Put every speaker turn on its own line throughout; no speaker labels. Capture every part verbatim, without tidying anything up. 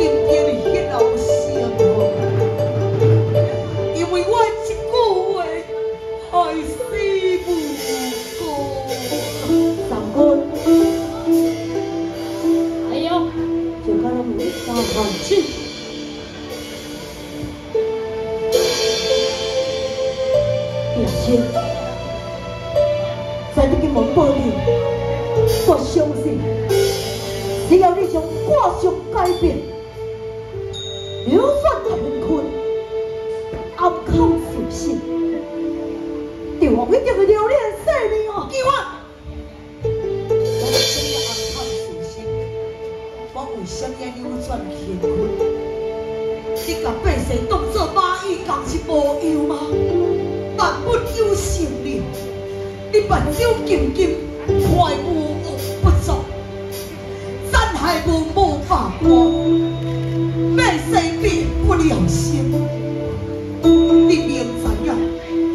在你嘅梦报里，我相信，只要你将卦象改变，扭转乾坤，暗藏属性，就我一定会留恋生命哦。
给我，我真个暗藏属性，我为什么扭转乾坤？你甲百姓当作蚂蚁，共是无用吗？万不有成了，你目睭金金，怀无恶不作，残害无无法光，百姓变不了心。你明知影，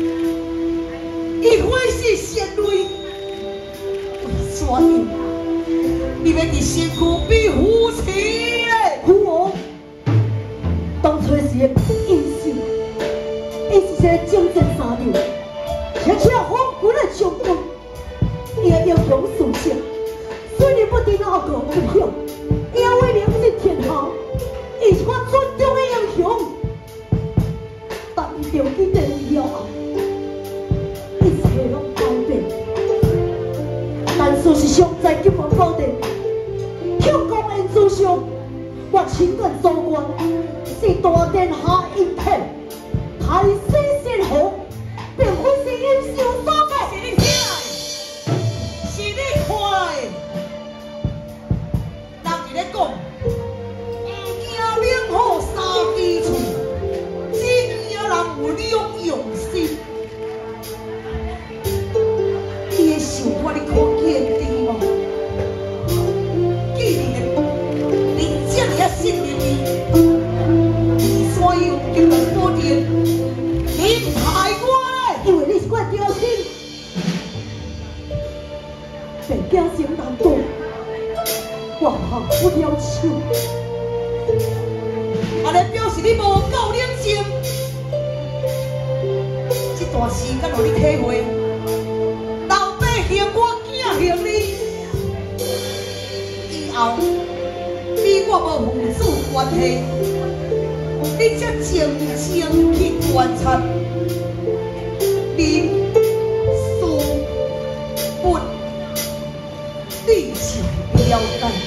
伊会是仙女，为什么？你要伫身躯比夫妻嘞？
夫王，当初是个隐士，伊是个精神三流，且且皇军的将军，伊的英雄属性，虽然不敌那个不朽，也为名震天下，伊是我尊重的英雄。但伊着去地位了后，一切拢改变。但事实上，在金王宝殿，庆功宴之上，我情愿所愿，是大殿下一体，太死心河，并非是英雄所做。
是你听的，是你看的。人是咧讲，唔惊两好三支嘴，只惊人有两用心。你的想法你可见得吗？既然你这么信任伊，所以用金龙宝殿，你害我嘞！
因为你是我的父亲，被惊成难躲，我下不了手。
安尼表示你无够冷静。这段时间互你体会，老爸嫌我，囝嫌你，以后你我无父子关系，你才静静去观察，你事不，你就了解。